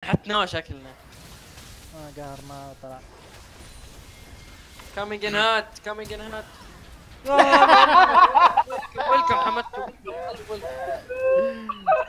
حتناه شكلنا. ما قهر ما طلع. كامينج ان هات كامينج ان هات.